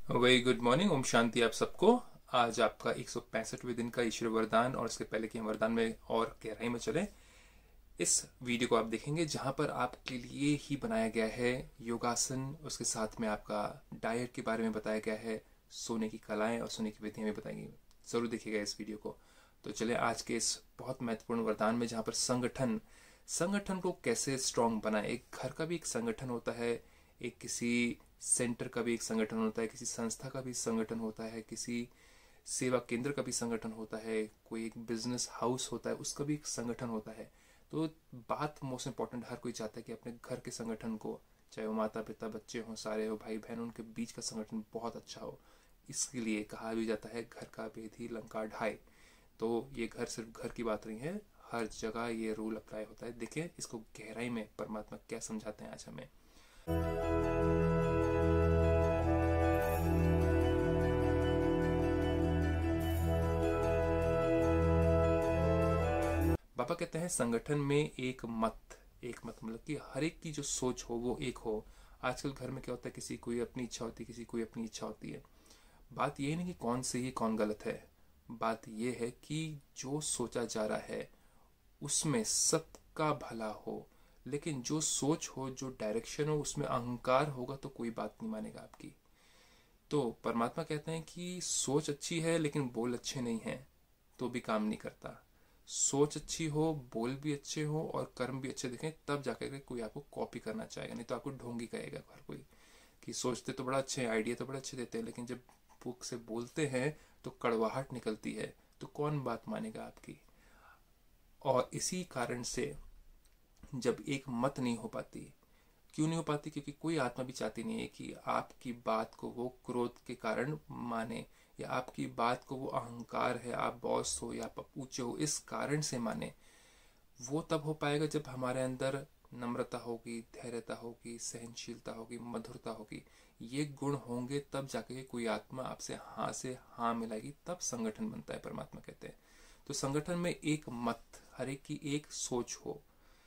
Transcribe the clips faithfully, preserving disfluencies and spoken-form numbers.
Very good morning. ओम शांति आप सबको। आज आपका एक सौ पैंसठवें दिन का ईश्वर वरदान, और इसके पहले कि हम वरदान में और गहराई में चले, इस वीडियो को आप देखेंगे जहां पर आपके लिए ही बनाया गया है योगासन। उसके साथ में आपका डाइट के बारे में बताया गया है, सोने की कलाएं और सोने की विधियां भी बताई गई। जरूर देखिएगा इस वीडियो को। तो चले आज के इस बहुत महत्वपूर्ण वरदान में, जहां पर संगठन संगठन को कैसे स्ट्रांग बनाए। एक घर का भी एक संगठन होता है, एक किसी सेंटर का भी एक संगठन होता है, किसी संस्था का भी संगठन होता है, किसी सेवा केंद्र का भी संगठन होता है, कोई एक बिजनेस हाउस होता है, उसका भी एक संगठन होता है। तो बात मोस्ट इम्पोर्टेंट, हर कोई चाहता है कि अपने घर के संगठन को, चाहे वो माता पिता बच्चे हों, सारे हो, भाई बहन, उनके बीच का संगठन बहुत अच्छा हो। इसके लिए कहा भी जाता है घर का भेद ही लंका ढाए। तो ये घर सिर्फ घर की बात नहीं है, हर जगह ये रूल अप्लाई होता है। देखिए इसको गहराई में परमात्मा क्या समझाते हैं आज हमें। पापा कहते हैं संगठन में एक मत एक मत मतलब कि हर एक की जो सोच हो वो एक हो। आजकल घर में क्या होता है, किसी कोई अपनी इच्छा होती है, किसी कोई अपनी इच्छा होती है। बात ये नहीं कि कौन सही है कौन गलत है, बात ये है कि जो सोचा जा रहा है उसमें सबका भला हो। लेकिन जो सोच हो, जो डायरेक्शन हो, उसमें अहंकार होगा तो कोई बात नहीं मानेगा आपकी। तो परमात्मा कहते हैं कि सोच अच्छी है लेकिन बोल अच्छे नहीं हैं तो भी काम नहीं करता। सोच अच्छी हो, बोल भी अच्छे हो और कर्म भी अच्छे दिखें, तब जाकर के कोई आपको कॉपी करना चाहेगा, नहीं तो आपको ढोंगी कहेगा हर कोई कि सोचते तो बड़ा अच्छे हैं, आइडिया तो बड़ा अच्छे देते हैं, लेकिन जब बुक से बोलते हैं तो कड़वाहट निकलती है, तो कौन बात मानेगा आपकी। और इसी कारण से जब एक मत नहीं हो पाती, क्यों नहीं हो पाती? क्योंकि कोई आत्मा भी चाहती नहीं है कि आपकी बात को वो क्रोध के कारण माने, या आपकी बात को वो अहंकार है, आप बॉस हो या आप ऊंचे हो, इस कारण से माने। वो तब हो पाएगा जब हमारे अंदर नम्रता होगी, धैर्यता होगी, सहनशीलता होगी, मधुरता होगी। ये गुण होंगे तब जाके कोई आत्मा आपसे हाँ से हाँ मिलाएगी, तब संगठन बनता है, परमात्मा कहते हैं। तो संगठन में एक मत, हर एक की एक सोच हो,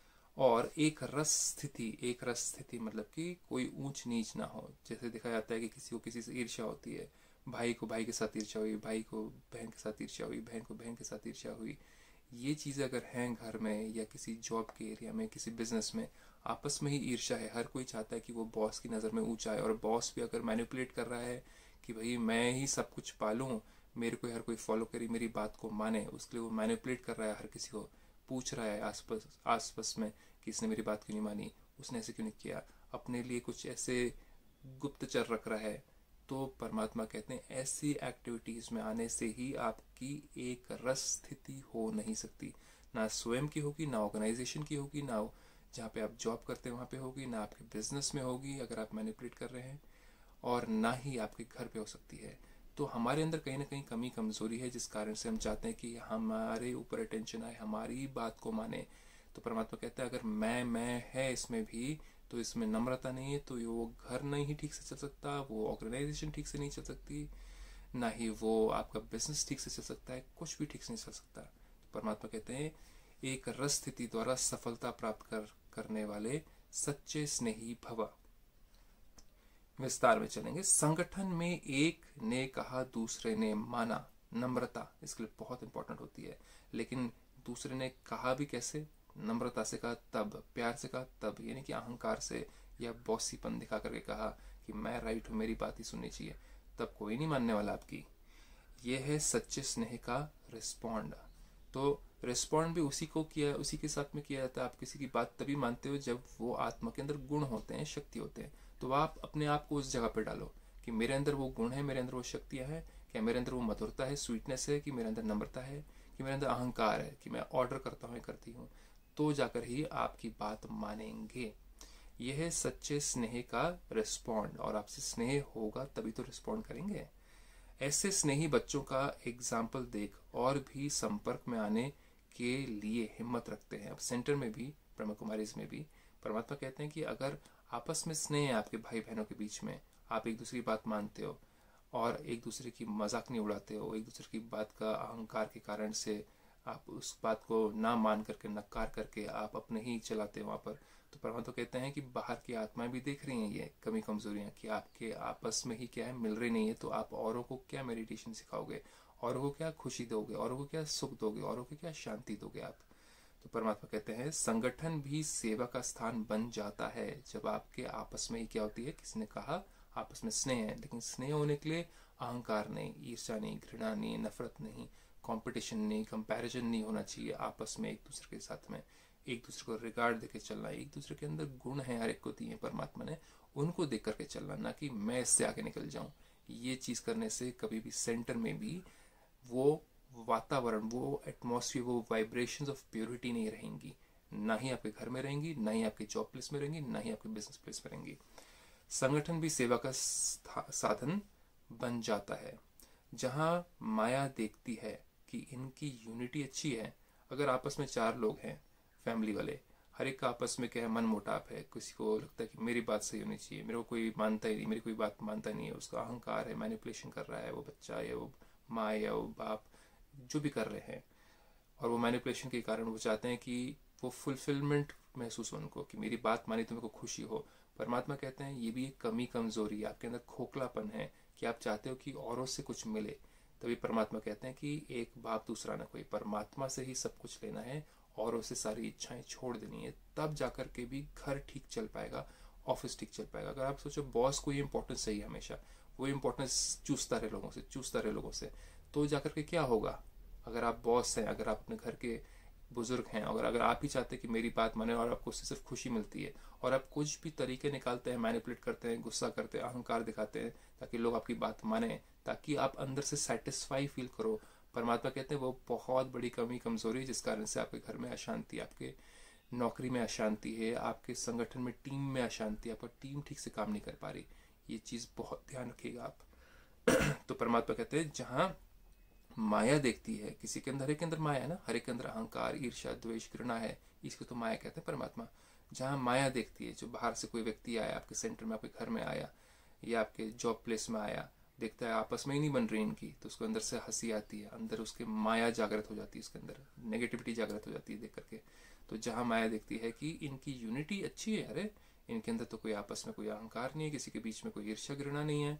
और एक रस स्थिति। एक रस स्थिति मतलब कि कोई ऊंच नीच ना हो। जैसे देखा जाता है कि किसी को किसी से ईर्ष्या होती है, भाई को भाई के साथ ईर्ष्या हुई, भाई को बहन के साथ ईर्ष्या हुई, बहन को बहन के साथ ईर्ष्या हुई। ये चीज़ अगर हैं घर में या किसी जॉब के एरिया में, किसी बिजनेस में, आपस में ही ईर्ष्या है। हर कोई चाहता है कि वो बॉस की नज़र में ऊंचा है, और बॉस भी अगर मैनिपुलेट कर रहा है कि भाई मैं ही सब कुछ पालूं, मेरे को हर कोई फॉलो करे, मेरी बात को माने, उसके लिए वो मैनिपुलेट कर रहा है, हर किसी को पूछ रहा है आसपास आसपास में कि इसने मेरी बात क्यों नहीं मानी, उसने ऐसे क्यों नहीं किया, अपने लिए कुछ ऐसे गुप्तचर रख रहा है। तो परमात्मा कहते हैं ऐसी एक्टिविटीज में आने से ही आपकी एक रस स्थिति हो नहीं सकती। ना स्वयं की होगी, ना ऑर्गेनाइजेशन की होगी, ना जहाँ पे आप जॉब करते हैं वहाँ पे होगी, ना आपके बिजनेस में होगी अगर आप मैनिपुलेट कर रहे हैं, और ना ही आपके घर पे हो सकती है। तो हमारे अंदर कहीं ना कहीं कमी कमजोरी है, जिस कारण से हम चाहते हैं कि हमारे ऊपर अटेंशन आए, हमारी बात को माने। तो परमात्मा कहता है अगर मैं मैं है इसमें भी, तो इसमें नम्रता नहीं है, तो वो घर नहीं ही ठीक से चल सकता, वो ऑर्गेनाइजेशन ठीक से नहीं चल सकती, ना ही वो आपका बिजनेस ठीक से चल सकता है, कुछ भी ठीक से नहीं चल सकता। तो परमात्मा कहते हैं एक रस स्थिति द्वारा सफलता प्राप्त कर करने वाले सच्चे स्नेही भव। विस्तार में चलेंगे। संगठन में एक ने कहा, दूसरे ने माना। नम्रता इसके लिए बहुत इंपॉर्टेंट होती है, लेकिन दूसरे ने कहा भी कैसे? नम्रता से कहा, तब प्यार से कहा, तब यानी कि अहंकार से या बॉसीपन दिखा करके कहा कि मैं राइट हूं, मेरी बात ही सुननी चाहिए, तब कोई नहीं मानने वाला आपकी। ये है सच्चे स्नेह का रिस्पॉन्ड। तो रिस्पॉन्ड भी उसी को किया, उसी के साथ में किया जाता है। आप किसी की बात तभी मानते हो जब वो आत्मा के अंदर गुण होते हैं, शक्ति होते हैं। तो आप अपने आप को उस जगह पे डालो कि मेरे अंदर वो गुण है, मेरे अंदर वो शक्तियां हैं, क्या मेरे अंदर वो मधुरता है, स्वीटनेस है, कि मेरे अंदर नम्रता है, कि मेरे अंदर अहंकार है, कि मैं ऑर्डर करता हूँ, करती हूँ। तो जाकर ही आपकी बात मानेंगे। यह है सच्चे स्नेह का रिस्पॉन्ड, और आपसे स्नेह होगा तभी तो रिस्पॉन्ड करेंगे। ऐसे स्नेही बच्चों का एग्जाम्पल देख और भी संपर्क में आने के लिए हिम्मत रखते हैं। अब सेंटर में भी, ब्रह्म कुमारीज में भी परमात्मा कहते हैं कि अगर आपस में स्नेह है आपके भाई बहनों के बीच में, आप एक दूसरे की बात मानते हो और एक दूसरे की मजाक नहीं उड़ाते हो, एक दूसरे की बात का अहंकार के कारण से आप उस बात को ना मान करके, नकार करके आप अपने ही चलाते हैं वहाँ पर। तो परमात्मा तो कहते हैं कि बाहर की आत्माएं भी देख रही हैं ये कमी कमजोरियां, कि आपके आपस में ही क्या है, मिल रही नहीं है, तो आप औरों को क्या मेडिटेशन सिखाओगे, औरों को क्या खुशी दोगे, औरों को क्या सुख दोगे, औरों को क्या शांति दोगे आप। तो परमात्मा कहते हैं संगठन भी सेवा का स्थान बन जाता है जब आपके आपस में ही क्या होती है, किसी ने कहा आपस में स्नेह है, लेकिन स्नेह होने के लिए अहंकार नहीं, ईर्ष्या नहीं, घृणा नहीं, नफरत नहीं, कंपटीशन नहीं, कंपैरिजन नहीं होना चाहिए आपस में एक दूसरे के साथ में, एक दूसरे को रिगार्ड देके चलना, एक दूसरे के अंदर गुण है हर एक को दिए परमात्मा ने, उनको देख करके चलना, ना कि मैं इससे आगे निकल जाऊं। ये चीज करने से कभी भी सेंटर में भी वो वातावरण, वो एटमॉस्फेयर, वो वाइब्रेशंस ऑफ प्योरिटी नहीं रहेंगी, ना ही आपके घर में रहेंगी, ना ही आपके जॉब प्लेस में रहेंगी, ना ही आपके बिजनेस प्लेस में रहेंगी। संगठन भी सेवा का साधन बन जाता है जहां माया देखती है कि इनकी यूनिटी अच्छी है। अगर आपस में चार लोग हैं फैमिली वाले, हर एक का आपस में क्या है, मन मुटाव है, किसी को लगता है कि मेरी बात सही होनी चाहिए, मेरे को कोई मानता ही नहीं, मेरी कोई बात मानता नहीं है, उसका अहंकार है, मैनिपुलेशन कर रहा है, वो बच्चा या वो माँ या वो बाप जो भी कर रहे हैं, और वो मैनिपुलेशन के कारण वो चाहते हैं कि वो फुलफिलमेंट महसूस हो उनको, कि मेरी बात मानी तो मेरे को खुशी हो। परमात्मा कहते हैं ये भी एक कमी कमजोरी है, आपके अंदर खोखलापन है कि आप चाहते हो कि औरों से कुछ मिले। तभी परमात्मा कहते हैं कि एक बाप दूसरा ना कोई, परमात्मा से ही सब कुछ लेना है, औरों से सारी इच्छाएं छोड़ देनी है, तब जाकर के भी घर ठीक चल पाएगा, ऑफिस ठीक चल पाएगा। अगर आप सोचो बॉस को ये इंपॉर्टेंस चाहिए हमेशा, वो इंपॉर्टेंस चूसता रहे लोगों से, चूसता रहे लोगों से, तो जाकर के क्या होगा। अगर आप बॉस हैं, अगर आप अपने घर के बुजुर्ग हैं, अगर अगर आप ही चाहते हैं कि मेरी बात माने और आपको उससे सिर्फ खुशी मिलती है, और आप कुछ भी तरीके निकालते हैं, मैनिपुलेट करते हैं, गुस्सा करते हैं, अहंकार दिखाते हैं ताकि लोग आपकी बात माने, ताकि आप अंदर से सेटिस्फाई फील करो, परमात्मा कहते हैं वो बहुत बड़ी कमी कमजोरी है, जिस कारण से आपके घर में अशांति, आपके नौकरी में अशांति है, आपके संगठन में, टीम में अशांति, आपका टीम ठीक से काम नहीं कर पा रही। ये चीज बहुत ध्यान रखिएगा आप। तो परमात्मा कहते हैं जहां माया देखती है, किसी के अंदर, हर एक के अंदर माया है ना, हर एक के अंदर अहंकार, ईर्ष्या, द्वेष, घृणा है, इसको तो माया कहते हैं परमात्मा। जहां माया देखती है, जो बाहर से कोई व्यक्ति आया आपके सेंटर में, आपके घर में आया या आपके जॉब प्लेस में आया, देखता है आपस में ही नहीं बन रही इनकी, तो उसको अंदर से हंसी आती है, अंदर उसके माया जागृत हो जाती है, उसके अंदर नेगेटिविटी जागृत हो जाती है देख करके। तो जहां माया देखती है कि इनकी यूनिटी अच्छी है, अरे इनके अंदर तो कोई आपस में कोई अहंकार नहीं है, किसी के बीच में कोई ईर्ष्या घृणा नहीं है,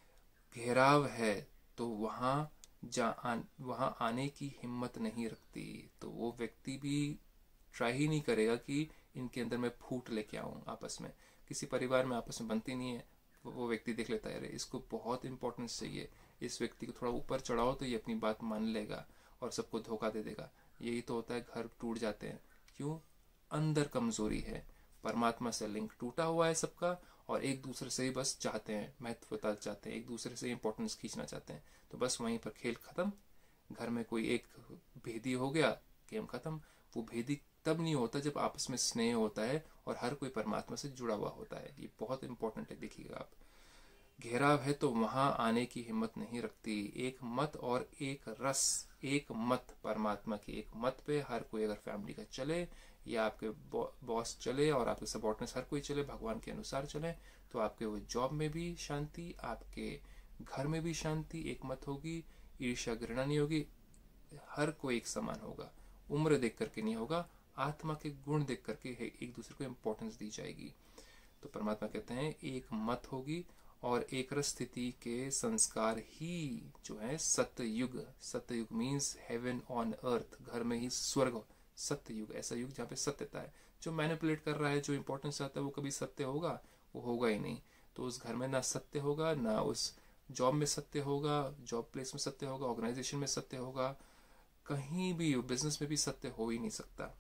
घेराव है, तो वहां जा आन, वहां आने की हिम्मत नहीं रखती, तो वो व्यक्ति भी ट्राई ही नहीं करेगा कि इनके अंदर मैं फूट लेके आऊं आपस में। किसी परिवार में आपस में बनती नहीं है, वो व्यक्ति देख लेता है अरे इसको बहुत इंपॉर्टेंस चाहिए, इस व्यक्ति को थोड़ा ऊपर चढ़ाओ तो ये अपनी बात मान लेगा और सबको धोखा दे देगा। यही तो होता है, घर टूट जाते हैं। क्यों? अंदर कमजोरी है, परमात्मा से लिंक टूटा हुआ है सबका, और एक दूसरे से ही बस चाहते हैं, महत्वता चाहते हैं, एक दूसरे से इंपॉर्टेंस खींचना चाहते हैं, तो बस वहीं पर खेल खत्म। घर में कोई एक भेदी हो गया, गेम खत्म। वो भेदी तब नहीं होता जब आपस में स्नेह होता है और हर कोई परमात्मा से जुड़ा हुआ होता है। ये बहुत इंपॉर्टेंट है, देखिएगा आप। घेराव है तो वहां आने की हिम्मत नहीं रखती। एक मत और एक रस, एक मत, परमात्मा के एक मत पे हर कोई अगर फैमिली का चले, या आपके बॉस चले और आपके सबॉर्डिनेट्स हर कोई चले, भगवान के अनुसार चले, तो आपके वो जॉब में भी शांति, आपके घर में भी शांति, एक मत होगी, ईर्ष्या घृणा नहीं होगी, हर कोई एक समान होगा, उम्र देख करके नहीं होगा, आत्मा के गुण देख करके एक दूसरे को इम्पोर्टेंस दी जाएगी। तो परमात्मा कहते हैं एक मत होगी, और एक रस स्थिति के संस्कार ही जो है सत्य युग, सत्य युग मीन्स हेवन ऑन अर्थ, घर में ही स्वर्ग, सत्य युग, ऐसा युग जहाँ पे सत्यता है। जो मैनिपुलेट कर रहा है, जो इंपॉर्टेंस चाहता है, वो कभी सत्य होगा? वो होगा ही नहीं। तो उस घर में ना सत्य होगा, ना उस जॉब में सत्य होगा, जॉब प्लेस में सत्य होगा, ऑर्गेनाइजेशन में सत्य होगा, कहीं भी बिजनेस में भी सत्य हो ही नहीं सकता।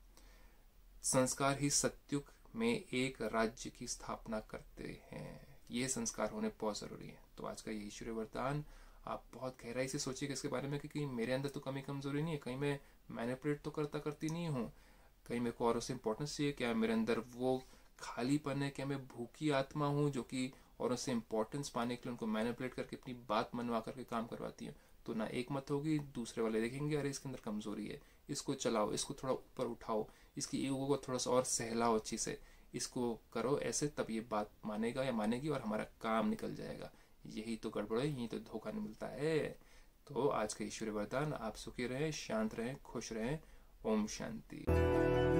संस्कार ही सत्युग में एक राज्य की स्थापना करते हैं। ये संस्कार होने बहुत जरूरी है। तो आज का ये ईश्वरीय वरदान आप बहुत गहराई से सोचिएगा इसके बारे में, क्योंकि मेरे अंदर तो कमी कमजोरी नहीं है, कहीं मैं मैनिपुलेट तो करता करती नहीं हूँ, कहीं मेरे को औरों से इंपॉर्टेंस चाहिए, क्या मेरे अंदर वो खालीपन है, क्या मैं भूखी आत्मा हूँ जो कि औरों से इंपॉर्टेंस पाने के लिए उनको मैनिपुलेट करके अपनी बात मनवा करके काम करवाती हूँ। तो ना एक मत होगी, दूसरे वाले देखेंगे अरे इसके अंदर कमजोरी है, इसको चलाओ, इसको थोड़ा ऊपर उठाओ, इसकी ईगो को थोड़ा सा और सहलाओ अच्छी से, इसको करो ऐसे, तब ये बात मानेगा या मानेगी और हमारा काम निकल जाएगा। यही तो गड़बड़ है, यही तो धोखा नहीं मिलता है। तो आज का ईश्वरीय वरदान, आप सुखी रहें, शांत रहें, खुश रहें। ओम शांति।